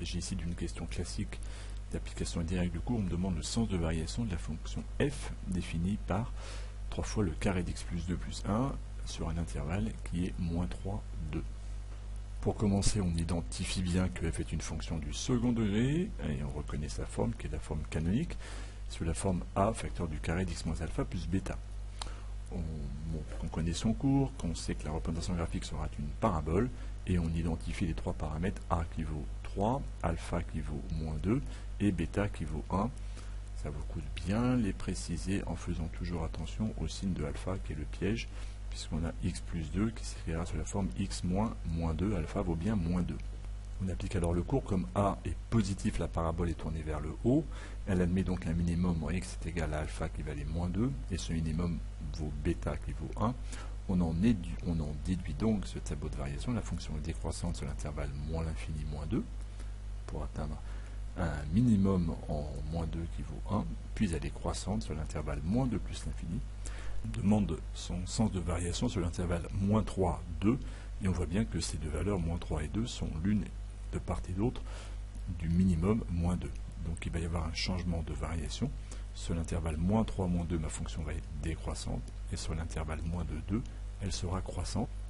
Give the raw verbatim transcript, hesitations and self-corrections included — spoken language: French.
s'agit ici d'une question classique d'application directe du cours. On me demande le sens de variation de la fonction f définie par trois fois le carré d'x plus deux plus un sur un intervalle qui est moins trois, deux. Pour commencer, on identifie bien que f est une fonction du second degré et on reconnaît sa forme qui est la forme canonique sous la forme a facteur du carré d'x moins alpha plus bêta. On, bon, on connaît son cours, qu'on sait que la représentation graphique sera une parabole et on identifie les trois paramètres a qui vaut trois, alpha qui vaut moins deux et bêta qui vaut un. Ça vaut le coup de bien les préciser en faisant toujours attention au signe de alpha qui est le piège, puisqu'on a x plus deux qui s'écrira sous la forme x moins moins deux, alpha vaut bien moins deux. On applique alors le cours, comme a est positif, la parabole est tournée vers le haut, elle admet donc un minimum en x est égal à alpha qui valait moins deux, et ce minimum vaut bêta qui vaut un. On en, déduit, on en déduit donc ce tableau de variation, la fonction est décroissante sur l'intervalle moins l'infini moins deux, pour atteindre un minimum en moins deux qui vaut un, puis elle est croissante sur l'intervalle moins deux plus l'infini. On demande son sens de variation sur l'intervalle moins trois, deux, et on voit bien que ces deux valeurs, moins trois et deux, sont l'une de part et d'autre du minimum moins deux. Donc il va y avoir un changement de variation. Sur l'intervalle moins trois, moins deux, ma fonction va être décroissante, et sur l'intervalle moins deux, deux, elle sera croissante.